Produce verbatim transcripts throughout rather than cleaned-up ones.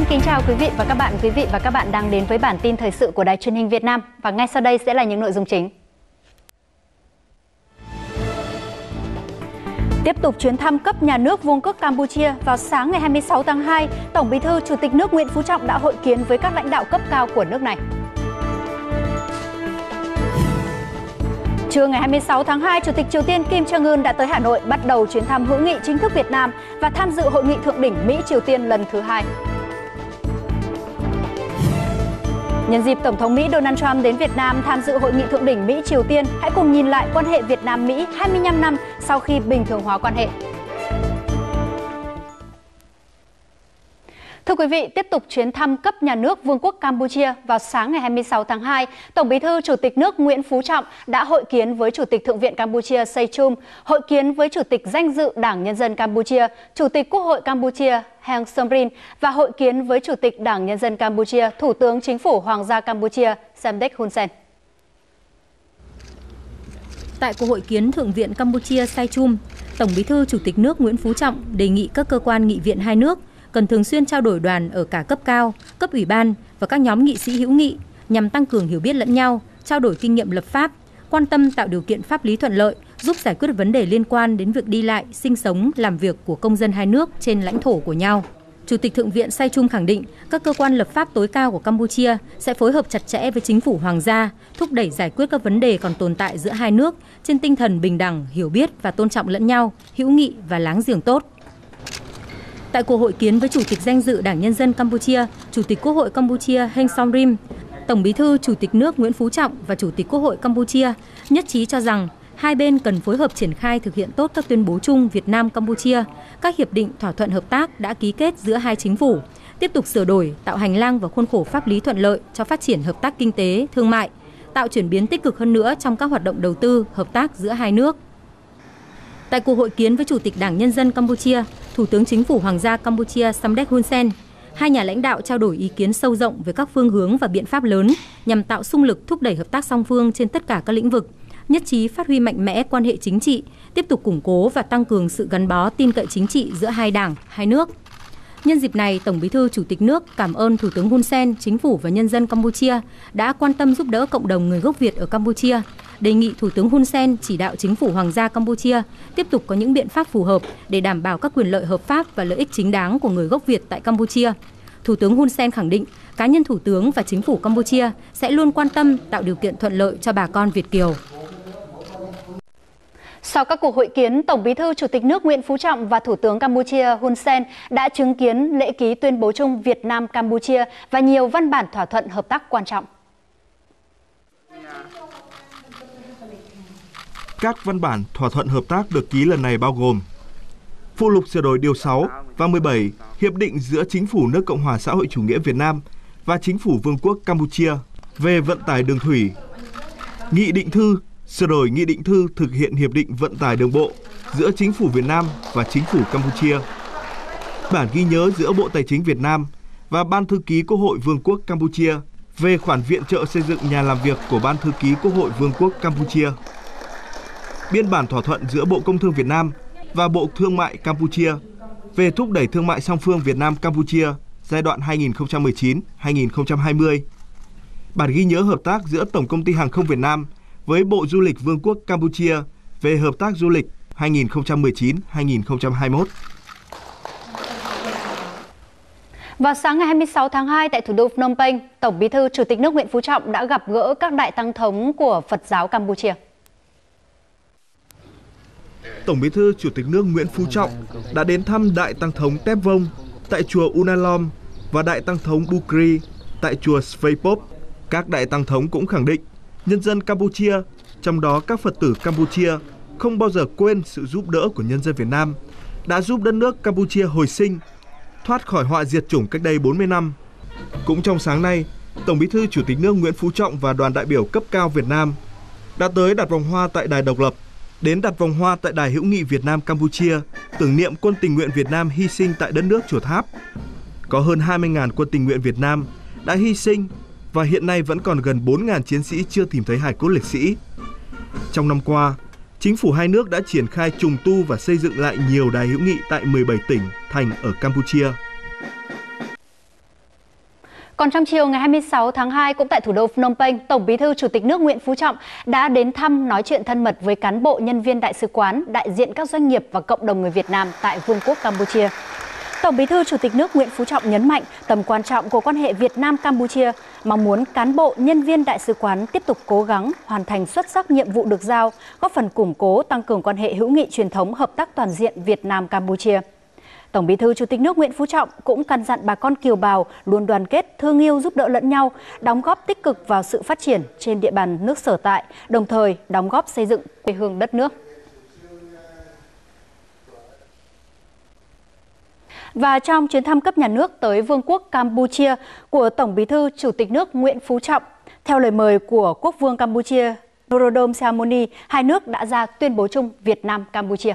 kính chào quý vị và các bạn. Quý vị và các bạn đang đến với bản tin thời sự của Đài Truyền hình Việt Nam và ngay sau đây sẽ là những nội dung chính. Tiếp tục chuyến thăm cấp nhà nước Vương quốc Campuchia, vào sáng ngày hai mươi sáu tháng hai, Tổng Bí thư Chủ tịch nước Nguyễn Phú Trọng đã hội kiến với các lãnh đạo cấp cao của nước này. Trưa ngày hai mươi sáu tháng hai, Chủ tịch Triều Tiên Kim Jong Un đã tới Hà Nội bắt đầu chuyến thăm hữu nghị chính thức Việt Nam và tham dự hội nghị thượng đỉnh Mỹ-Triều Tiên lần thứ hai. Nhân dịp Tổng thống Mỹ Donald Trump đến Việt Nam tham dự hội nghị thượng đỉnh Mỹ-Triều Tiên, hãy cùng nhìn lại quan hệ Việt Nam-Mỹ hai mươi lăm năm sau khi bình thường hóa quan hệ. Thưa quý vị, tiếp tục chuyến thăm cấp nhà nước Vương quốc Campuchia, vào sáng ngày hai mươi sáu tháng hai, Tổng Bí thư Chủ tịch nước Nguyễn Phú Trọng đã hội kiến với Chủ tịch Thượng viện Campuchia Say Chum, hội kiến với Chủ tịch danh dự Đảng Nhân dân Campuchia, Chủ tịch Quốc hội Campuchia Heng Somrin và hội kiến với Chủ tịch Đảng Nhân dân Campuchia, Thủ tướng Chính phủ Hoàng gia Campuchia Samdech Hun Sen. Tại cuộc hội kiến Thượng viện Campuchia Say Chum, Tổng Bí thư Chủ tịch nước Nguyễn Phú Trọng đề nghị các cơ quan nghị viện hai nước cần thường xuyên trao đổi đoàn ở cả cấp cao, cấp ủy ban và các nhóm nghị sĩ hữu nghị nhằm tăng cường hiểu biết lẫn nhau, trao đổi kinh nghiệm lập pháp, quan tâm tạo điều kiện pháp lý thuận lợi, giúp giải quyết vấn đề liên quan đến việc đi lại, sinh sống, làm việc của công dân hai nước trên lãnh thổ của nhau. Chủ tịch Thượng viện Say Chum khẳng định các cơ quan lập pháp tối cao của Campuchia sẽ phối hợp chặt chẽ với chính phủ hoàng gia, thúc đẩy giải quyết các vấn đề còn tồn tại giữa hai nước trên tinh thần bình đẳng, hiểu biết và tôn trọng lẫn nhau, hữu nghị và láng giềng tốt. Tại cuộc hội kiến với Chủ tịch danh dự Đảng Nhân dân Campuchia, Chủ tịch Quốc hội Campuchia Heng Somrin, Tổng Bí thư Chủ tịch nước Nguyễn Phú Trọng và Chủ tịch Quốc hội Campuchia nhất trí cho rằng hai bên cần phối hợp triển khai thực hiện tốt các tuyên bố chung Việt Nam-Campuchia, các hiệp định thỏa thuận hợp tác đã ký kết giữa hai chính phủ, tiếp tục sửa đổi, tạo hành lang và khuôn khổ pháp lý thuận lợi cho phát triển hợp tác kinh tế, thương mại, tạo chuyển biến tích cực hơn nữa trong các hoạt động đầu tư, hợp tác giữa hai nước. Tại cuộc hội kiến với Chủ tịch Đảng Nhân dân Campuchia, Thủ tướng Chính phủ Hoàng gia Campuchia Samdech Hun Sen, hai nhà lãnh đạo trao đổi ý kiến sâu rộng về các phương hướng và biện pháp lớn nhằm tạo xung lực thúc đẩy hợp tác song phương trên tất cả các lĩnh vực, nhất trí phát huy mạnh mẽ quan hệ chính trị, tiếp tục củng cố và tăng cường sự gắn bó tin cậy chính trị giữa hai đảng, hai nước. Nhân dịp này, Tổng Bí thư Chủ tịch nước cảm ơn Thủ tướng Hun Sen, Chính phủ và nhân dân Campuchia đã quan tâm giúp đỡ cộng đồng người gốc Việt ở Campuchia, đề nghị Thủ tướng Hun Sen chỉ đạo Chính phủ Hoàng gia Campuchia tiếp tục có những biện pháp phù hợp để đảm bảo các quyền lợi hợp pháp và lợi ích chính đáng của người gốc Việt tại Campuchia. Thủ tướng Hun Sen khẳng định cá nhân Thủ tướng và Chính phủ Campuchia sẽ luôn quan tâm tạo điều kiện thuận lợi cho bà con Việt kiều. Sau các cuộc hội kiến, Tổng Bí thư Chủ tịch nước Nguyễn Phú Trọng và Thủ tướng Campuchia Hun Sen đã chứng kiến lễ ký tuyên bố chung Việt Nam-Campuchia và nhiều văn bản thỏa thuận hợp tác quan trọng. Các văn bản thỏa thuận hợp tác được ký lần này bao gồm phụ lục sửa đổi điều sáu và mười bảy Hiệp định giữa Chính phủ nước Cộng hòa xã hội chủ nghĩa Việt Nam và Chính phủ Vương quốc Campuchia về vận tải đường thủy, nghị định thư sửa đổi nghị định thư thực hiện Hiệp định vận tải đường bộ giữa Chính phủ Việt Nam và Chính phủ Campuchia, bản ghi nhớ giữa Bộ Tài chính Việt Nam và Ban Thư ký Quốc hội Vương quốc Campuchia về khoản viện trợ xây dựng nhà làm việc của Ban Thư ký Quốc hội Vương quốc Campuchia, biên bản thỏa thuận giữa Bộ Công thương Việt Nam và Bộ Thương mại Campuchia về thúc đẩy thương mại song phương Việt Nam-Campuchia giai đoạn hai nghìn không trăm mười chín đến hai nghìn không trăm hai mươi, bản ghi nhớ hợp tác giữa Tổng Công ty Hàng không Việt Nam với Bộ Du lịch Vương quốc Campuchia về hợp tác du lịch hai nghìn không trăm mười chín đến hai nghìn không trăm hai mươi mốt. Vào sáng ngày hai mươi sáu tháng hai tại thủ đô Phnom Penh, Tổng Bí thư Chủ tịch nước Nguyễn Phú Trọng đã gặp gỡ các đại tăng thống của Phật giáo Campuchia. Tổng Bí thư Chủ tịch nước Nguyễn Phú Trọng đã đến thăm Đại Tăng thống Tép Vông tại chùa Unalom và Đại Tăng thống Bukri tại chùa Sveipop. Các đại tăng thống cũng khẳng định nhân dân Campuchia, trong đó các Phật tử Campuchia, không bao giờ quên sự giúp đỡ của nhân dân Việt Nam, đã giúp đất nước Campuchia hồi sinh, thoát khỏi họa diệt chủng cách đây bốn mươi năm. Cũng trong sáng nay, Tổng Bí thư Chủ tịch nước Nguyễn Phú Trọng và đoàn đại biểu cấp cao Việt Nam đã tới đặt vòng hoa tại Đài Độc lập, đến đặt vòng hoa tại Đài hữu nghị Việt Nam Campuchia, tưởng niệm quân tình nguyện Việt Nam hy sinh tại đất nước Chùa Tháp. Có hơn hai mươi nghìn quân tình nguyện Việt Nam đã hy sinh và hiện nay vẫn còn gần bốn nghìn chiến sĩ chưa tìm thấy hài cốt liệt sĩ. Trong năm qua, chính phủ hai nước đã triển khai trùng tu và xây dựng lại nhiều đài hữu nghị tại mười bảy tỉnh, thành ở Campuchia. Còn trong chiều ngày hai mươi sáu tháng hai, cũng tại thủ đô Phnom Penh, Tổng Bí thư Chủ tịch nước Nguyễn Phú Trọng đã đến thăm, nói chuyện thân mật với cán bộ, nhân viên đại sứ quán, đại diện các doanh nghiệp và cộng đồng người Việt Nam tại Vương quốc Campuchia. Tổng Bí thư Chủ tịch nước Nguyễn Phú Trọng nhấn mạnh tầm quan trọng của quan hệ Việt Nam-Campuchia, mong muốn cán bộ, nhân viên đại sứ quán tiếp tục cố gắng hoàn thành xuất sắc nhiệm vụ được giao, góp phần củng cố, tăng cường quan hệ hữu nghị truyền thống, hợp tác toàn diện Việt Nam-Campuchia. Tổng Bí thư Chủ tịch nước Nguyễn Phú Trọng cũng căn dặn bà con kiều bào luôn đoàn kết, thương yêu, giúp đỡ lẫn nhau, đóng góp tích cực vào sự phát triển trên địa bàn nước sở tại, đồng thời đóng góp xây dựng quê hương đất nước. Và trong chuyến thăm cấp nhà nước tới Vương quốc Campuchia của Tổng Bí thư Chủ tịch nước Nguyễn Phú Trọng, theo lời mời của Quốc vương Campuchia Norodom Sihamoni, hai nước đã ra tuyên bố chung Việt Nam-Campuchia.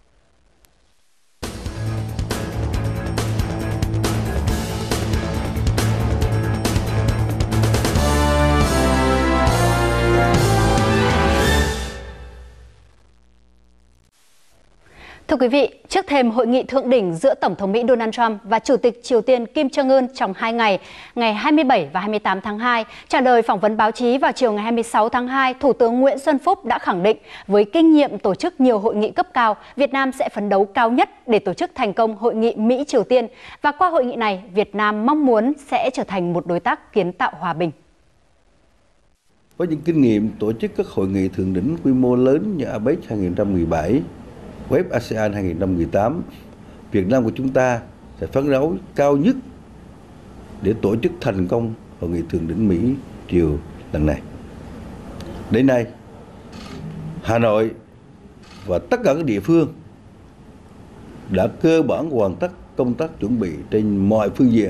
Thưa quý vị, trước thềm hội nghị thượng đỉnh giữa Tổng thống Mỹ Donald Trump và Chủ tịch Triều Tiên Kim Jong-un trong hai ngày, ngày hai mươi bảy và hai mươi tám tháng hai, trả lời phỏng vấn báo chí vào chiều ngày hai mươi sáu tháng hai, Thủ tướng Nguyễn Xuân Phúc đã khẳng định với kinh nghiệm tổ chức nhiều hội nghị cấp cao, Việt Nam sẽ phấn đấu cao nhất để tổ chức thành công hội nghị Mỹ-Triều Tiên. Và qua hội nghị này, Việt Nam mong muốn sẽ trở thành một đối tác kiến tạo hòa bình. Với những kinh nghiệm tổ chức các hội nghị thượng đỉnh quy mô lớn như a pếch hai không một bảy, Web a sê an hai không một tám, Việt Nam của chúng ta sẽ phấn đấu cao nhất để tổ chức thành công hội nghị thượng đỉnh Mỹ-Triều lần này. Đến nay, Hà Nội và tất cả các địa phương đã cơ bản hoàn tất công tác chuẩn bị trên mọi phương diện.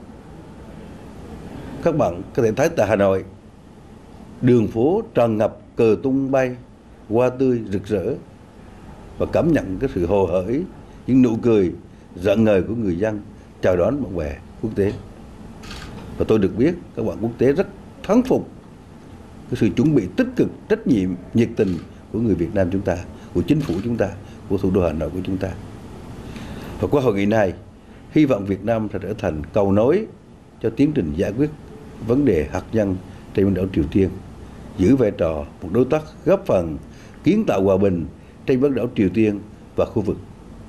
Các bạn có thể thấy tại Hà Nội, đường phố tràn ngập cờ tung bay, hoa tươi rực rỡ, và cảm nhận cái sự hồ hởi, những nụ cười rạng ngời của người dân chào đón bạn bè quốc tế. Và tôi được biết các bạn quốc tế rất thán phục cái sự chuẩn bị tích cực, trách nhiệm, nhiệt tình của người Việt Nam chúng ta, của chính phủ chúng ta, của thủ đô Hà Nội của chúng ta. Và qua hội nghị này, hy vọng Việt Nam sẽ trở thành cầu nối cho tiến trình giải quyết vấn đề hạt nhân trên bán đảo Triều Tiên, giữ vai trò một đối tác góp phần kiến tạo hòa bình trên bán đảo Triều Tiên và khu vực.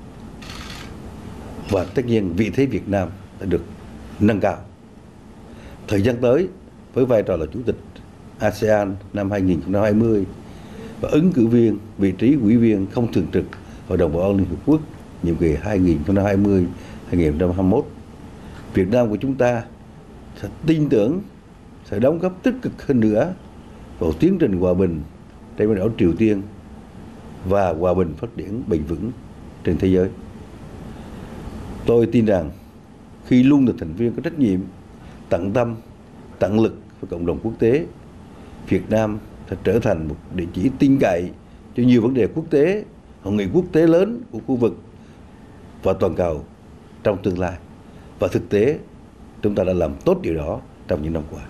Và tất nhiên vị thế Việt Nam đã được nâng cao. Thời gian tới, với vai trò là Chủ tịch a sê an năm hai không hai không và ứng cử viên vị trí ủy viên không thường trực Hội đồng Bảo an Liên Hợp Quốc nhiệm kỳ hai nghìn không trăm hai mươi đến hai nghìn không trăm hai mươi mốt, Việt Nam của chúng ta sẽ tin tưởng sẽ đóng góp tích cực hơn nữa vào tiến trình hòa bình trên bán đảo Triều Tiên và hòa bình phát triển bền vững trên thế giới. Tôi tin rằng khi luôn là thành viên có trách nhiệm, tận tâm, tận lực với cộng đồng quốc tế, Việt Nam sẽ trở thành một địa chỉ tin cậy cho nhiều vấn đề quốc tế, hội nghị quốc tế lớn của khu vực và toàn cầu trong tương lai. Và thực tế, chúng ta đã làm tốt điều đó trong những năm qua.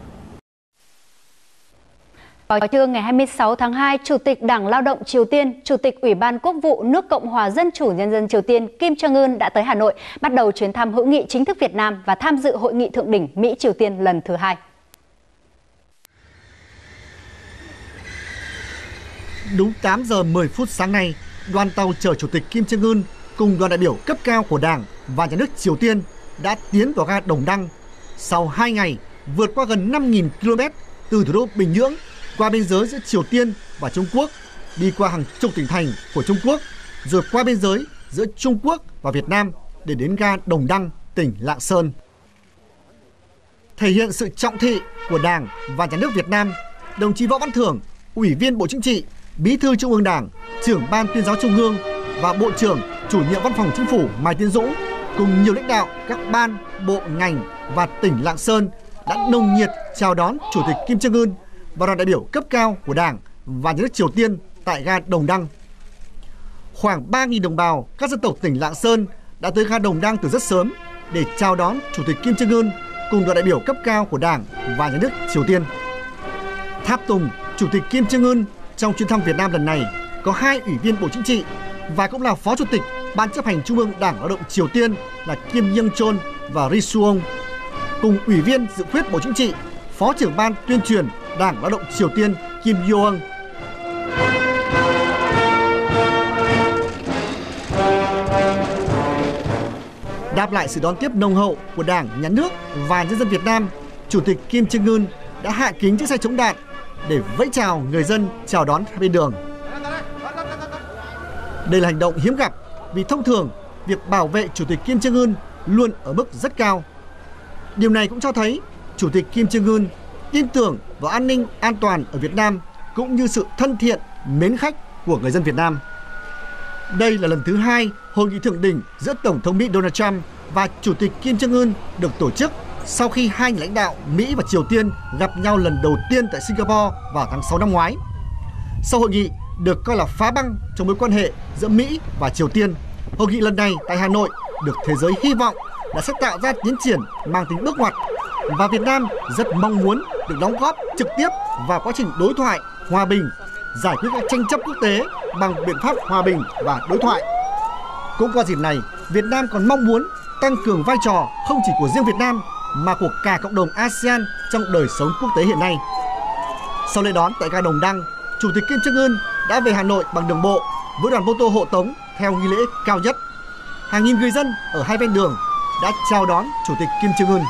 Vào trưa ngày hai mươi sáu tháng hai, Chủ tịch Đảng Lao động Triều Tiên, Chủ tịch Ủy ban Quốc vụ nước Cộng hòa Dân chủ Nhân dân Triều Tiên Kim Jong-un đã tới Hà Nội, bắt đầu chuyến thăm hữu nghị chính thức Việt Nam và tham dự hội nghị thượng đỉnh Mỹ-Triều Tiên lần thứ hai. Đúng tám giờ mười phút sáng nay, đoàn tàu chở Chủ tịch Kim Jong-un cùng đoàn đại biểu cấp cao của Đảng và Nhà nước Triều Tiên đã tiến vào ga Đồng Đăng. Sau hai ngày, vượt qua gần năm nghìn ki lô mét từ thủ đô Bình Nhưỡng, qua biên giới giữa Triều Tiên và Trung Quốc, đi qua hàng chục tỉnh thành của Trung Quốc, rồi qua biên giới giữa Trung Quốc và Việt Nam để đến ga Đồng Đăng, tỉnh Lạng Sơn. Thể hiện sự trọng thị của Đảng và Nhà nước Việt Nam, đồng chí Võ Văn Thưởng, Ủy viên Bộ Chính trị, Bí thư Trung ương Đảng, Trưởng Ban Tuyên giáo Trung ương và Bộ trưởng Chủ nhiệm Văn phòng Chính phủ Mai Tiến Dũng cùng nhiều lãnh đạo các ban, bộ, ngành và tỉnh Lạng Sơn đã nồng nhiệt chào đón Chủ tịch Kim Jong-un và đoàn đại biểu cấp cao của Đảng và Nhà nước Triều Tiên tại ga Đồng Đăng. Khoảng ba nghìn đồng bào các dân tộc tỉnh Lạng Sơn đã tới ga Đồng Đăng từ rất sớm để chào đón Chủ tịch Kim Jong-un cùng đoàn đại biểu cấp cao của Đảng và Nhà nước Triều Tiên. Tháp tùng Chủ tịch Kim Jong-un trong chuyến thăm Việt Nam lần này có hai ủy viên Bộ Chính trị và cũng là Phó Chủ tịch Ban chấp hành Trung ương Đảng Lao động Triều Tiên là Kim Young Chol và Ri Suong. cùng Ủy viên Dự khuyết Bộ Chính trị, Phó trưởng Ban Tuyên truyền Đảng Lao động Triều Tiên Kim Yo-eung. Đáp lại sự đón tiếp nồng hậu của Đảng, Nhà nước và nhân dân Việt Nam, Chủ tịch Kim Jong-un đã hạ kính chiếc xe chống đạn để vẫy chào người dân chào đón bên đường. Đây là hành động hiếm gặp vì thông thường việc bảo vệ Chủ tịch Kim Jong-un luôn ở mức rất cao. Điều này cũng cho thấy Chủ tịch Kim Jong-un tin tưởng vào an ninh an toàn ở Việt Nam cũng như sự thân thiện, mến khách của người dân Việt Nam. Đây là lần thứ hai hội nghị thượng đỉnh giữa Tổng thống Mỹ Donald Trump và Chủ tịch Kim Jong-un được tổ chức sau khi hai nhà lãnh đạo Mỹ và Triều Tiên gặp nhau lần đầu tiên tại Singapore vào tháng sáu năm ngoái. Sau hội nghị được coi là phá băng trong mối quan hệ giữa Mỹ và Triều Tiên, hội nghị lần này tại Hà Nội được thế giới hy vọng là sẽ tạo ra tiến triển mang tính bước ngoặt, và Việt Nam rất mong muốn được đóng góp trực tiếp vào quá trình đối thoại, hòa bình, giải quyết các tranh chấp quốc tế bằng biện pháp hòa bình và đối thoại. Cũng qua dịp này, Việt Nam còn mong muốn tăng cường vai trò không chỉ của riêng Việt Nam mà của cả cộng đồng a sê an trong đời sống quốc tế hiện nay. Sau lễ đón tại ga Đồng Đăng, Chủ tịch Kim Jong-un đã về Hà Nội bằng đường bộ với đoàn mô tô hộ tống theo nghi lễ cao nhất. Hàng nghìn người dân ở hai ven đường đã chào đón Chủ tịch Kim Jong-un.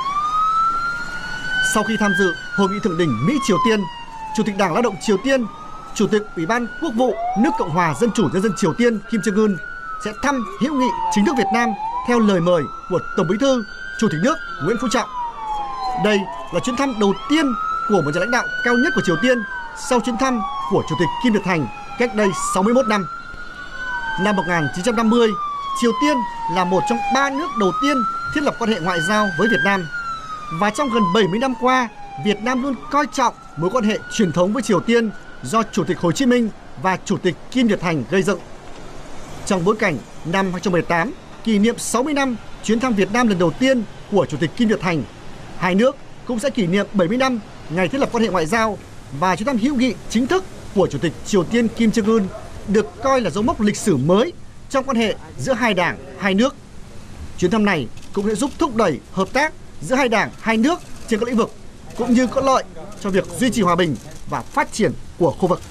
Sau khi tham dự hội nghị thượng đỉnh Mỹ Triều Tiên, Chủ tịch Đảng Lao động Triều Tiên, Chủ tịch Ủy ban Quốc vụ nước Cộng hòa Dân chủ Nhân dân Triều Tiên Kim Jong-un sẽ thăm hữu nghị chính thức Việt Nam theo lời mời của Tổng Bí thư Chủ tịch nước Nguyễn Phú Trọng. Đây là chuyến thăm đầu tiên của một nhà lãnh đạo cao nhất của Triều Tiên sau chuyến thăm của Chủ tịch Kim Nhật Thành cách đây sáu mươi mốt năm. Năm một nghìn chín trăm năm mươi, Triều Tiên là một trong ba nước đầu tiên thiết lập quan hệ ngoại giao với Việt Nam. Và trong gần bảy mươi năm qua, Việt Nam luôn coi trọng mối quan hệ truyền thống với Triều Tiên do Chủ tịch Hồ Chí Minh và Chủ tịch Kim Nhật Thành gây dựng. Trong bối cảnh năm hai nghìn không trăm mười tám kỷ niệm sáu mươi năm chuyến thăm Việt Nam lần đầu tiên của Chủ tịch Kim Nhật Thành, hai nước cũng sẽ kỷ niệm bảy mươi năm ngày thiết lập quan hệ ngoại giao, và chuyến thăm hữu nghị chính thức của Chủ tịch Triều Tiên Kim Jong-un được coi là dấu mốc lịch sử mới trong quan hệ giữa hai đảng, hai nước. Chuyến thăm này cũng sẽ giúp thúc đẩy hợp tác giữa hai đảng, hai nước trên các lĩnh vực, cũng như có lợi cho việc duy trì hòa bình và phát triển của khu vực.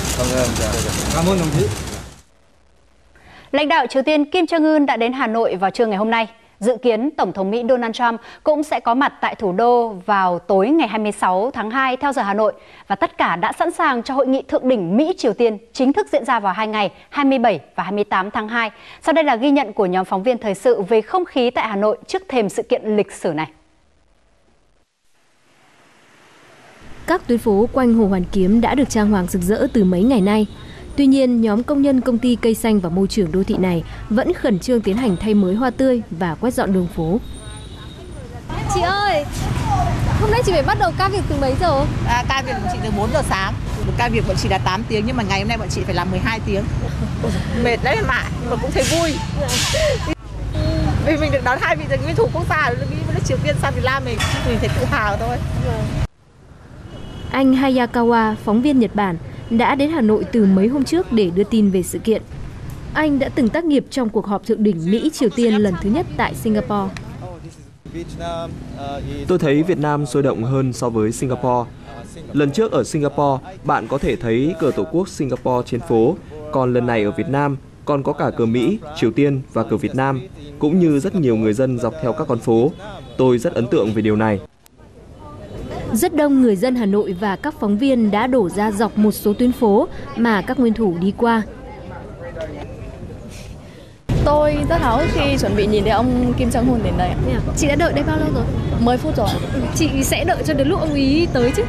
Cảm ơn đồng chí. Lãnh đạo Triều Tiên Kim Jong-un đã đến Hà Nội vào trưa ngày hôm nay. Dự kiến Tổng thống Mỹ Donald Trump cũng sẽ có mặt tại thủ đô vào tối ngày hai mươi sáu tháng hai theo giờ Hà Nội. Và tất cả đã sẵn sàng cho hội nghị thượng đỉnh Mỹ-Triều Tiên chính thức diễn ra vào hai ngày hai mươi bảy và hai mươi tám tháng hai. Sau đây là ghi nhận của nhóm phóng viên thời sự về không khí tại Hà Nội trước thềm sự kiện lịch sử này. Các tuyến phố quanh Hồ Hoàn Kiếm đã được trang hoàng rực rỡ từ mấy ngày nay. Tuy nhiên, nhóm công nhân công ty cây xanh và môi trường đô thị này vẫn khẩn trương tiến hành thay mới hoa tươi và quét dọn đường phố. Chị ơi, hôm nay chị phải bắt đầu ca việc từ mấy giờ? À, ca việc của chị từ bốn giờ sáng. Ca việc bọn chị là tám tiếng, nhưng mà ngày hôm nay bọn chị phải làm mười hai tiếng. Mệt đấy mà, nhưng mà cũng thấy vui. Vì mình được đón hai vị nguyên thủ quốc gia, nghĩ với Triều Tiên sang Việt Nam mình, mình thấy tự hào thôi. Anh Hayakawa, phóng viên Nhật Bản, đã đến Hà Nội từ mấy hôm trước để đưa tin về sự kiện. Anh đã từng tác nghiệp trong cuộc họp thượng đỉnh Mỹ-Triều Tiên lần thứ nhất tại Singapore. Tôi thấy Việt Nam sôi động hơn so với Singapore. Lần trước ở Singapore, bạn có thể thấy cờ Tổ quốc Singapore trên phố, còn lần này ở Việt Nam còn có cả cờ Mỹ, Triều Tiên và cờ Việt Nam, cũng như rất nhiều người dân dọc theo các con phố. Tôi rất ấn tượng về điều này. Rất đông người dân Hà Nội và các phóng viên đã đổ ra dọc một số tuyến phố mà các nguyên thủ đi qua. Tôi rất háo hức khi chuẩn bị nhìn thấy ông Kim Jong-un đến đây. Chị đã đợi đây bao lâu rồi? mười phút rồi. Chị sẽ đợi cho đến lúc ông ý tới chứ?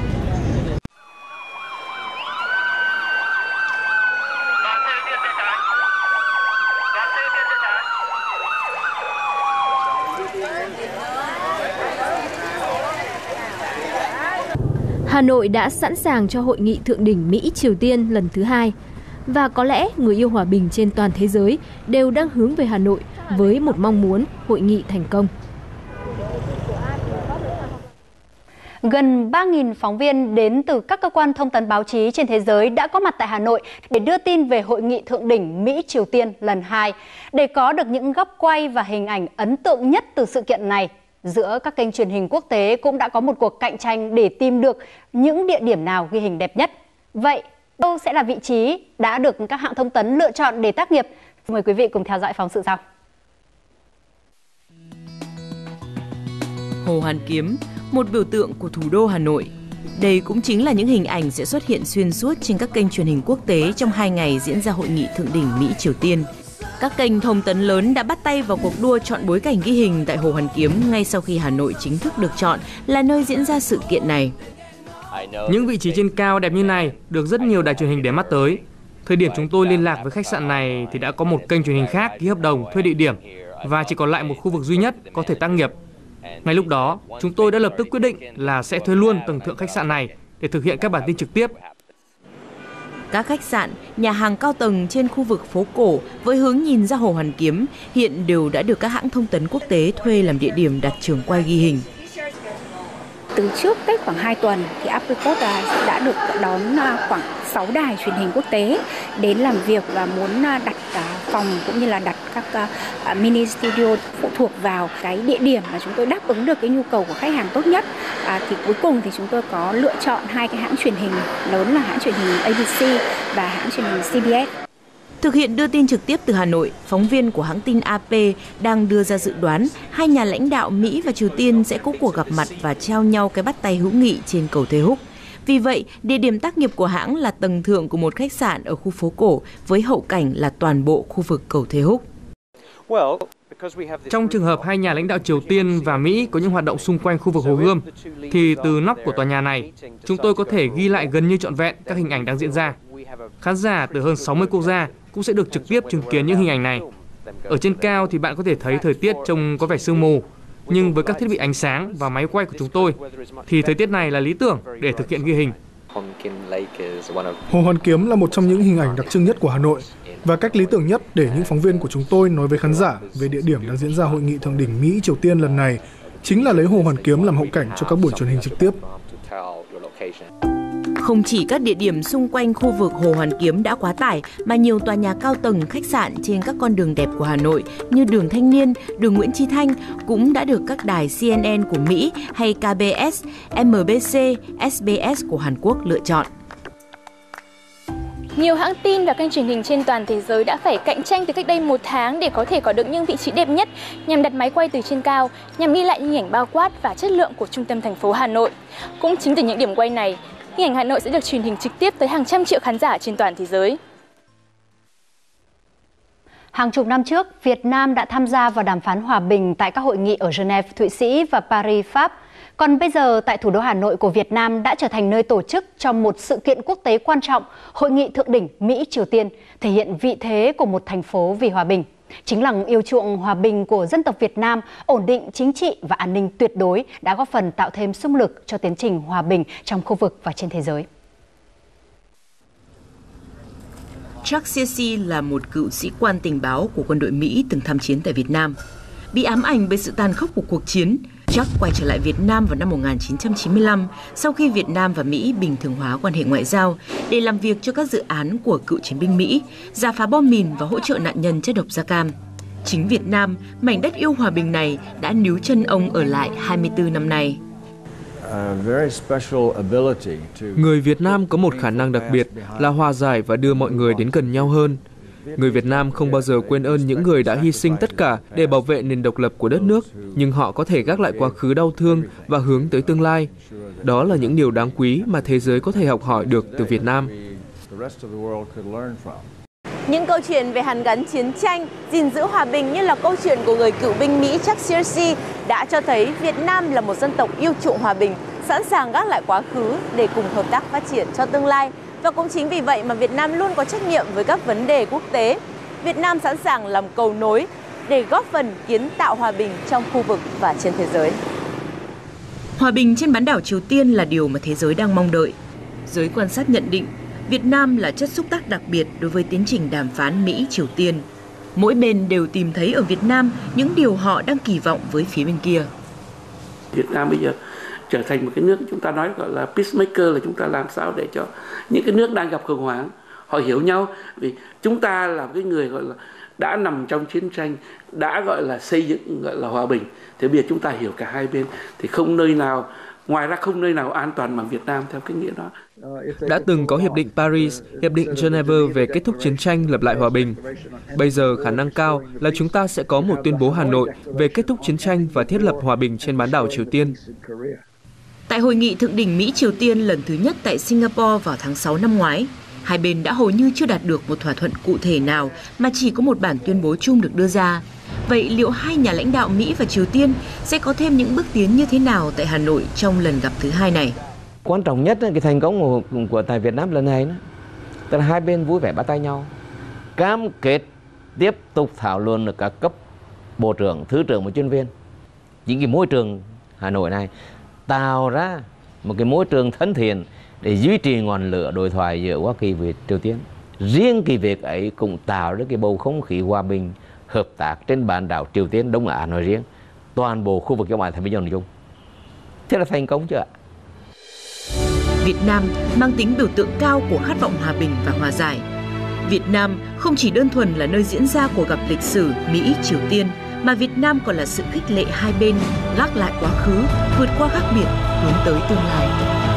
Hà Nội đã sẵn sàng cho hội nghị thượng đỉnh Mỹ-Triều Tiên lần thứ hai. Và có lẽ người yêu hòa bình trên toàn thế giới đều đang hướng về Hà Nội với một mong muốn hội nghị thành công. Gần ba nghìn phóng viên đến từ các cơ quan thông tấn báo chí trên thế giới đã có mặt tại Hà Nội để đưa tin về hội nghị thượng đỉnh Mỹ-Triều Tiên lần hai. Để có được những góc quay và hình ảnh ấn tượng nhất từ sự kiện này, giữa các kênh truyền hình quốc tế cũng đã có một cuộc cạnh tranh để tìm được những địa điểm nào ghi hình đẹp nhất. Vậy, đâu sẽ là vị trí đã được các hãng thông tấn lựa chọn để tác nghiệp? Mời quý vị cùng theo dõi phóng sự sau. Hồ Hoàn Kiếm, một biểu tượng của thủ đô Hà Nội. Đây cũng chính là những hình ảnh sẽ xuất hiện xuyên suốt trên các kênh truyền hình quốc tế trong hai ngày diễn ra hội nghị thượng đỉnh Mỹ-Triều Tiên. Các kênh thông tấn lớn đã bắt tay vào cuộc đua chọn bối cảnh ghi hình tại Hồ Hoàn Kiếm ngay sau khi Hà Nội chính thức được chọn là nơi diễn ra sự kiện này. Những vị trí trên cao đẹp như này được rất nhiều đài truyền hình để mắt tới. Thời điểm chúng tôi liên lạc với khách sạn này thì đã có một kênh truyền hình khác ký hợp đồng thuê địa điểm và chỉ còn lại một khu vực duy nhất có thể tác nghiệp. Ngay lúc đó, chúng tôi đã lập tức quyết định là sẽ thuê luôn tầng thượng khách sạn này để thực hiện các bản tin trực tiếp. Các khách sạn, nhà hàng cao tầng trên khu vực phố cổ với hướng nhìn ra Hồ Hoàn Kiếm hiện đều đã được các hãng thông tấn quốc tế thuê làm địa điểm đặt trường quay ghi hình. Từ trước Tết khoảng hai tuần thì Apricot đã được đón khoảng sáu đài truyền hình quốc tế đến làm việc và muốn đặt phòng cũng như là đặt các mini studio phụ thuộc vào cái địa điểm mà chúng tôi đáp ứng được cái nhu cầu của khách hàng tốt nhất. À, thì cuối cùng thì chúng tôi có lựa chọn hai cái hãng truyền hình lớn là hãng truyền hình a bê xê và hãng truyền hình xê bê ét. Thực hiện đưa tin trực tiếp từ Hà Nội, phóng viên của hãng tin a pê đang đưa ra dự đoán hai nhà lãnh đạo Mỹ và Triều Tiên sẽ có cuộc gặp mặt và trao nhau cái bắt tay hữu nghị trên cầu Thê Húc. Vì vậy, địa điểm tác nghiệp của hãng là tầng thượng của một khách sạn ở khu phố cổ với hậu cảnh là toàn bộ khu vực cầu Thê Húc. Trong trường hợp hai nhà lãnh đạo Triều Tiên và Mỹ có những hoạt động xung quanh khu vực Hồ Gươm, thì từ nóc của tòa nhà này, chúng tôi có thể ghi lại gần như trọn vẹn các hình ảnh đang diễn ra. Khán giả từ hơn sáu mươi quốc gia cũng sẽ được trực tiếp chứng kiến những hình ảnh này. Ở trên cao thì bạn có thể thấy thời tiết trông có vẻ sương mù, nhưng với các thiết bị ánh sáng và máy quay của chúng tôi, thì thời tiết này là lý tưởng để thực hiện ghi hình. Hồ Hoàn Kiếm là một trong những hình ảnh đặc trưng nhất của Hà Nội và cách lý tưởng nhất để những phóng viên của chúng tôi nói với khán giả về địa điểm đang diễn ra hội nghị thượng đỉnh Mỹ-Triều Tiên lần này chính là lấy Hồ Hoàn Kiếm làm hậu cảnh cho các buổi truyền hình trực tiếp. Không chỉ các địa điểm xung quanh khu vực Hồ Hoàn Kiếm đã quá tải, mà nhiều tòa nhà cao tầng, khách sạn trên các con đường đẹp của Hà Nội như đường Thanh Niên, đường Nguyễn Chí Thanh cũng đã được các đài xê en en của Mỹ hay ca bê ét, em bê xê, ét bê ét của Hàn Quốc lựa chọn. Nhiều hãng tin và kênh truyền hình trên toàn thế giới đã phải cạnh tranh từ cách đây một tháng để có thể có được những vị trí đẹp nhất nhằm đặt máy quay từ trên cao, nhằm ghi lại hình ảnh bao quát và chất lượng của trung tâm thành phố Hà Nội. Cũng chính từ những điểm quay này, hình ảnh Hà Nội sẽ được truyền hình trực tiếp tới hàng trăm triệu khán giả trên toàn thế giới. Hàng chục năm trước, Việt Nam đã tham gia vào đàm phán hòa bình tại các hội nghị ở Geneva, Thụy Sĩ và Paris, Pháp. Còn bây giờ, tại thủ đô Hà Nội của Việt Nam đã trở thành nơi tổ chức cho một sự kiện quốc tế quan trọng, Hội nghị Thượng đỉnh Mỹ-Triều Tiên, thể hiện vị thế của một thành phố vì hòa bình. Chính lòng yêu chuộng hòa bình của dân tộc Việt Nam, ổn định chính trị và an ninh tuyệt đối đã góp phần tạo thêm xung lực cho tiến trình hòa bình trong khu vực và trên thế giới. Chuck Searcy là một cựu sĩ quan tình báo của quân đội Mỹ từng tham chiến tại Việt Nam. Bị ám ảnh bởi sự tàn khốc của cuộc chiến, Chuck quay trở lại Việt Nam vào năm một nghìn chín trăm chín mươi lăm sau khi Việt Nam và Mỹ bình thường hóa quan hệ ngoại giao để làm việc cho các dự án của cựu chiến binh Mỹ, rà phá bom mìn và hỗ trợ nạn nhân chất độc da cam. Chính Việt Nam, mảnh đất yêu hòa bình này đã níu chân ông ở lại hai mươi tư năm nay. Người Việt Nam có một khả năng đặc biệt là hòa giải và đưa mọi người đến gần nhau hơn. Người Việt Nam không bao giờ quên ơn những người đã hy sinh tất cả để bảo vệ nền độc lập của đất nước, nhưng họ có thể gác lại quá khứ đau thương và hướng tới tương lai. Đó là những điều đáng quý mà thế giới có thể học hỏi được từ Việt Nam. Những câu chuyện về hàn gắn chiến tranh, gìn giữ hòa bình như là câu chuyện của người cựu binh Mỹ Chuck Searcy đã cho thấy Việt Nam là một dân tộc yêu chuộng hòa bình, sẵn sàng gác lại quá khứ để cùng hợp tác phát triển cho tương lai. Và cũng chính vì vậy mà Việt Nam luôn có trách nhiệm với các vấn đề quốc tế. Việt Nam sẵn sàng làm cầu nối để góp phần kiến tạo hòa bình trong khu vực và trên thế giới. Hòa bình trên bán đảo Triều Tiên là điều mà thế giới đang mong đợi. Giới quan sát nhận định, Việt Nam là chất xúc tác đặc biệt đối với tiến trình đàm phán Mỹ-Triều Tiên. Mỗi bên đều tìm thấy ở Việt Nam những điều họ đang kỳ vọng với phía bên kia. Việt Nam bây giờ trở thành một cái nước chúng ta nói gọi là peacemaker, là chúng ta làm sao để cho những cái nước đang gặp khủng hoảng họ hiểu nhau, vì chúng ta là cái người gọi là đã nằm trong chiến tranh, đã gọi là xây dựng gọi là hòa bình. Thế bây giờ chúng ta hiểu cả hai bên thì không nơi nào, ngoài ra không nơi nào an toàn bằng Việt Nam theo cái nghĩa đó. Đã từng có Hiệp định Paris, Hiệp định Geneva về kết thúc chiến tranh, lập lại hòa bình. Bây giờ khả năng cao là chúng ta sẽ có một tuyên bố Hà Nội về kết thúc chiến tranh và thiết lập hòa bình trên bán đảo Triều Tiên. Tại hội nghị thượng đỉnh Mỹ-Triều Tiên lần thứ nhất tại Singapore vào tháng sáu năm ngoái, hai bên đã hầu như chưa đạt được một thỏa thuận cụ thể nào mà chỉ có một bản tuyên bố chung được đưa ra. Vậy liệu hai nhà lãnh đạo Mỹ và Triều Tiên sẽ có thêm những bước tiến như thế nào tại Hà Nội trong lần gặp thứ hai này? Quan trọng nhất cái thành công của, của tại Việt Nam lần này, tức là hai bên vui vẻ bắt tay nhau, cam kết tiếp tục thảo luận ở các cấp bộ trưởng, thứ trưởng và chuyên viên. Những cái môi trường Hà Nội này tạo ra một cái môi trường thân thiện để duy trì ngọn lửa đối thoại giữa Hoa Kỳ và Triều Tiên. Riêng cái việc ấy cũng tạo ra cái bầu không khí hòa bình, hợp tác trên bán đảo Triều Tiên, Đông Á nói riêng, toàn bộ khu vực châu Á Thái Bình Dương nói chung. Thế là thành công chưa ạ? Việt Nam mang tính biểu tượng cao của khát vọng hòa bình và hòa giải. Việt Nam không chỉ đơn thuần là nơi diễn ra cuộc gặp lịch sử Mỹ-Triều Tiên, mà Việt Nam còn là sự khích lệ hai bên gác lại quá khứ, vượt qua khác biệt, hướng tới tương lai.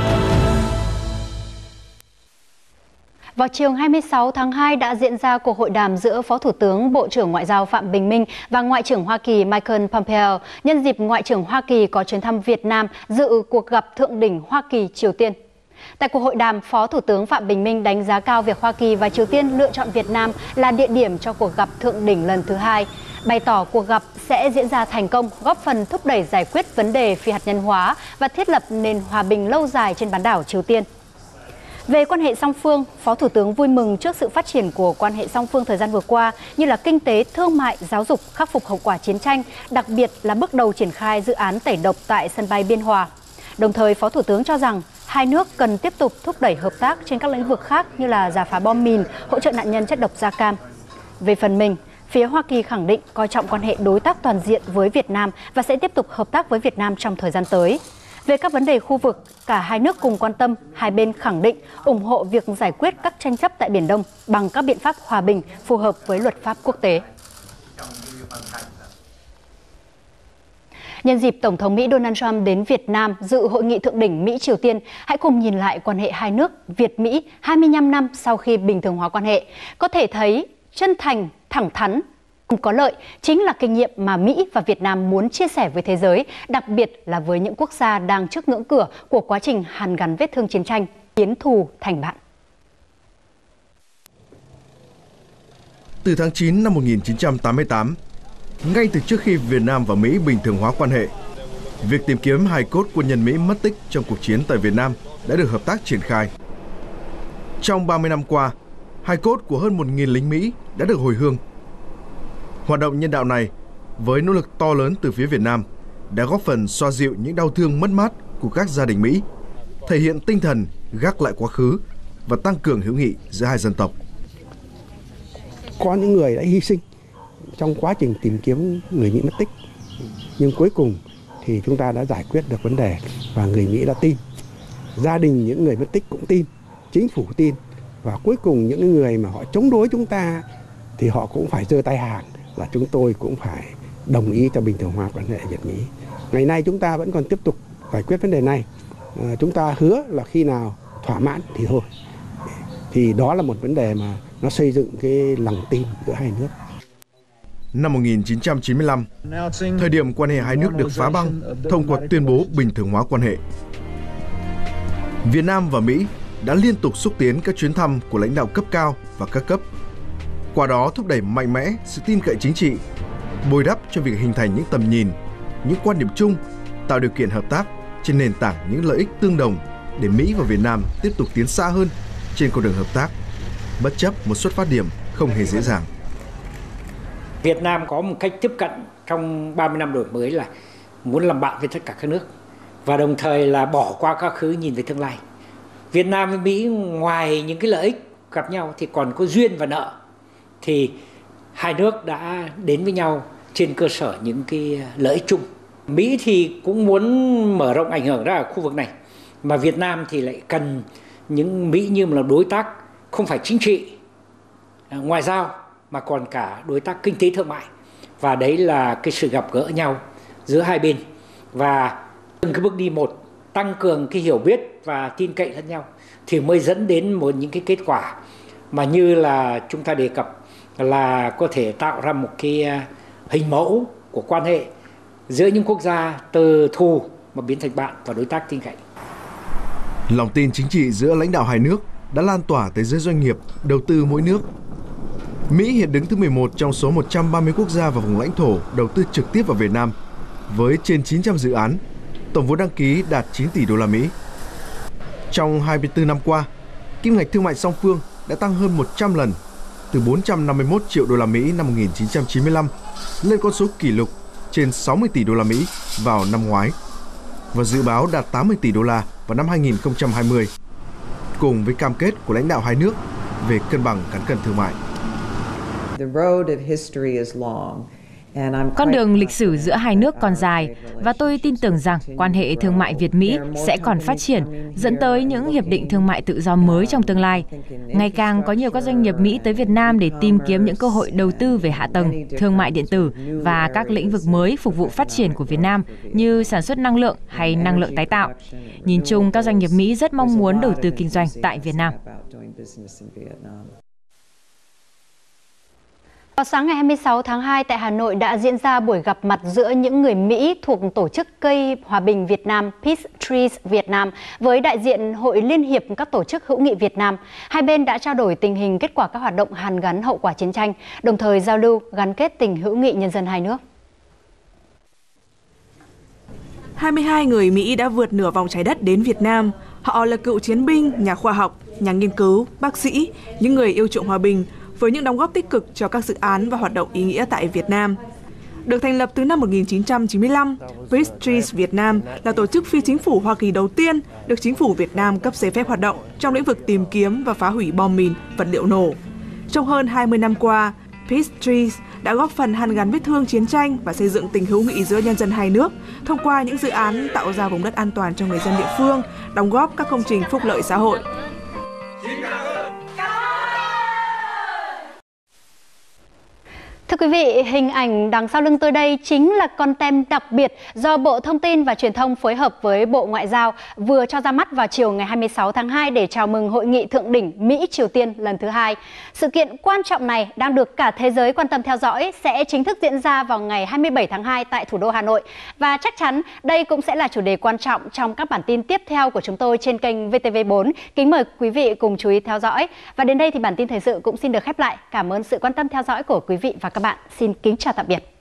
Vào chiều hai mươi sáu tháng hai đã diễn ra cuộc hội đàm giữa Phó Thủ tướng Bộ trưởng Ngoại giao Phạm Bình Minh và Ngoại trưởng Hoa Kỳ Michael Pompeo nhân dịp Ngoại trưởng Hoa Kỳ có chuyến thăm Việt Nam dự cuộc gặp thượng đỉnh Hoa Kỳ-Triều Tiên. Tại cuộc hội đàm, Phó Thủ tướng Phạm Bình Minh đánh giá cao việc Hoa Kỳ và Triều Tiên lựa chọn Việt Nam là địa điểm cho cuộc gặp thượng đỉnh lần thứ hai, bày tỏ cuộc gặp sẽ diễn ra thành công, góp phần thúc đẩy giải quyết vấn đề phi hạt nhân hóa và thiết lập nền hòa bình lâu dài trên bán đảo Triều Tiên. Về quan hệ song phương, Phó Thủ tướng vui mừng trước sự phát triển của quan hệ song phương thời gian vừa qua như là kinh tế, thương mại, giáo dục, khắc phục hậu quả chiến tranh, đặc biệt là bước đầu triển khai dự án tẩy độc tại sân bay Biên Hòa. Đồng thời, Phó Thủ tướng cho rằng hai nước cần tiếp tục thúc đẩy hợp tác trên các lĩnh vực khác như là rà phá bom mìn, hỗ trợ nạn nhân chất độc da cam. Về phần mình, phía Hoa Kỳ khẳng định coi trọng quan hệ đối tác toàn diện với Việt Nam và sẽ tiếp tục hợp tác với Việt Nam trong thời gian tới. Về các vấn đề khu vực, cả hai nước cùng quan tâm, hai bên khẳng định ủng hộ việc giải quyết các tranh chấp tại Biển Đông bằng các biện pháp hòa bình phù hợp với luật pháp quốc tế. Nhân dịp Tổng thống Mỹ Donald Trump đến Việt Nam dự hội nghị thượng đỉnh Mỹ-Triều Tiên, hãy cùng nhìn lại quan hệ hai nước Việt-Mỹ hai mươi lăm năm sau khi bình thường hóa quan hệ. Có thể thấy chân thành, thẳng thắn, cùng có lợi chính là kinh nghiệm mà Mỹ và Việt Nam muốn chia sẻ với thế giới, đặc biệt là với những quốc gia đang trước ngưỡng cửa của quá trình hàn gắn vết thương chiến tranh, biến thù thành bạn. Từ tháng chín năm một nghìn chín trăm tám mươi tám, ngay từ trước khi Việt Nam và Mỹ bình thường hóa quan hệ, việc tìm kiếm hài cốt quân nhân Mỹ mất tích trong cuộc chiến tại Việt Nam đã được hợp tác triển khai. Trong ba mươi năm qua, hài cốt của hơn một nghìn lính Mỹ đã được hồi hương. Hoạt động nhân đạo này, với nỗ lực to lớn từ phía Việt Nam, đã góp phần xoa dịu những đau thương mất mát của các gia đình Mỹ, thể hiện tinh thần gác lại quá khứ và tăng cường hữu nghị giữa hai dân tộc. Có những người đã hy sinh trong quá trình tìm kiếm người Mỹ mất tích, nhưng cuối cùng thì chúng ta đã giải quyết được vấn đề và người Mỹ đã tin. Gia đình những người mất tích cũng tin, chính phủ tin, và cuối cùng những người mà họ chống đối chúng ta thì họ cũng phải giơ tay hàng là chúng tôi cũng phải đồng ý cho bình thường hóa quan hệ Việt Mỹ. Ngày nay chúng ta vẫn còn tiếp tục giải quyết vấn đề này. À, chúng ta hứa là khi nào thỏa mãn thì thôi. Thì đó là một vấn đề mà nó xây dựng cái lòng tin giữa hai nước. Năm một nghìn chín trăm chín mươi lăm, thời điểm quan hệ hai nước được phá băng thông qua tuyên bố bình thường hóa quan hệ. Việt Nam và Mỹ đã liên tục xúc tiến các chuyến thăm của lãnh đạo cấp cao và các cấp. Qua đó thúc đẩy mạnh mẽ sự tin cậy chính trị, bồi đắp cho việc hình thành những tầm nhìn, những quan điểm chung, tạo điều kiện hợp tác trên nền tảng những lợi ích tương đồng để Mỹ và Việt Nam tiếp tục tiến xa hơn trên con đường hợp tác, bất chấp một xuất phát điểm không hề dễ dàng. Việt Nam có một cách tiếp cận trong ba mươi năm đổi mới là muốn làm bạn với tất cả các nước và đồng thời là bỏ qua quá khứ nhìn về tương lai. Việt Nam với Mỹ ngoài những cái lợi ích gặp nhau thì còn có duyên và nợ. Thì hai nước đã đến với nhau trên cơ sở những cái lợi ích chung. Mỹ thì cũng muốn mở rộng ảnh hưởng ra ở khu vực này, mà Việt Nam thì lại cần những Mỹ như là đối tác không phải chính trị, ngoại giao mà còn cả đối tác kinh tế thương mại. Và đấy là cái sự gặp gỡ nhau giữa hai bên. Và từng cái bước đi một, tăng cường cái hiểu biết và tin cậy lẫn nhau thì mới dẫn đến một những cái kết quả mà như là chúng ta đề cập là có thể tạo ra một cái hình mẫu của quan hệ giữa những quốc gia từ thù mà biến thành bạn và đối tác tin cậy. Lòng tin chính trị giữa lãnh đạo hai nước đã lan tỏa tới giới doanh nghiệp, đầu tư mỗi nước. Mỹ hiện đứng thứ mười một trong số một trăm ba mươi quốc gia và vùng lãnh thổ đầu tư trực tiếp vào Việt Nam, với trên chín trăm dự án, tổng vốn đăng ký đạt chín tỷ đô la Mỹ. Trong hai mươi tư năm qua, kim ngạch thương mại song phương đã tăng hơn một trăm lần, từ bốn trăm năm mươi mốt triệu đô la Mỹ năm một nghìn chín trăm chín mươi lăm lên con số kỷ lục trên sáu mươi tỷ đô la Mỹ vào năm ngoái và dự báo đạt tám mươi tỷ đô la vào năm hai nghìn không trăm hai mươi, cùng với cam kết của lãnh đạo hai nước về cân bằng cán cân thương mại. Con đường lịch sử giữa hai nước còn dài và tôi tin tưởng rằng quan hệ thương mại Việt-Mỹ sẽ còn phát triển, dẫn tới những hiệp định thương mại tự do mới trong tương lai. Ngày càng có nhiều các doanh nghiệp Mỹ tới Việt Nam để tìm kiếm những cơ hội đầu tư về hạ tầng, thương mại điện tử và các lĩnh vực mới phục vụ phát triển của Việt Nam như sản xuất năng lượng hay năng lượng tái tạo. Nhìn chung, các doanh nghiệp Mỹ rất mong muốn đầu tư kinh doanh tại Việt Nam. Vào sáng ngày hai mươi sáu tháng hai tại Hà Nội đã diễn ra buổi gặp mặt giữa những người Mỹ thuộc Tổ chức Cây Hòa bình Việt Nam Peace Trees Việt Nam với đại diện Hội Liên hiệp các tổ chức hữu nghị Việt Nam. Hai bên đã trao đổi tình hình kết quả các hoạt động hàn gắn hậu quả chiến tranh, đồng thời giao lưu gắn kết tình hữu nghị nhân dân hai nước. hai mươi hai người Mỹ đã vượt nửa vòng trái đất đến Việt Nam. Họ là cựu chiến binh, nhà khoa học, nhà nghiên cứu, bác sĩ, những người yêu chuộng hòa bình, với những đóng góp tích cực cho các dự án và hoạt động ý nghĩa tại Việt Nam. Được thành lập từ năm một nghìn chín trăm chín mươi lăm, Peace Trees Việt Nam là tổ chức phi chính phủ Hoa Kỳ đầu tiên được chính phủ Việt Nam cấp giấy phép hoạt động trong lĩnh vực tìm kiếm và phá hủy bom mìn, vật liệu nổ. Trong hơn hai mươi năm qua, Peace Trees đã góp phần hàn gắn vết thương chiến tranh và xây dựng tình hữu nghị giữa nhân dân hai nước thông qua những dự án tạo ra vùng đất an toàn cho người dân địa phương, đóng góp các công trình phúc lợi xã hội. Thưa quý vị, hình ảnh đằng sau lưng tôi đây chính là con tem đặc biệt do Bộ Thông tin và Truyền thông phối hợp với Bộ Ngoại giao vừa cho ra mắt vào chiều ngày hai mươi sáu tháng hai để chào mừng Hội nghị Thượng đỉnh Mỹ-Triều Tiên lần thứ hai. Sự kiện quan trọng này đang được cả thế giới quan tâm theo dõi sẽ chính thức diễn ra vào ngày hai mươi bảy tháng hai tại thủ đô Hà Nội. Và chắc chắn đây cũng sẽ là chủ đề quan trọng trong các bản tin tiếp theo của chúng tôi trên kênh vê tê vê bốn. Kính mời quý vị cùng chú ý theo dõi. Và đến đây thì bản tin thời sự cũng xin được khép lại. Cảm ơn sự quan tâm theo dõi của quý vị và các bạn. Xin kính chào tạm biệt.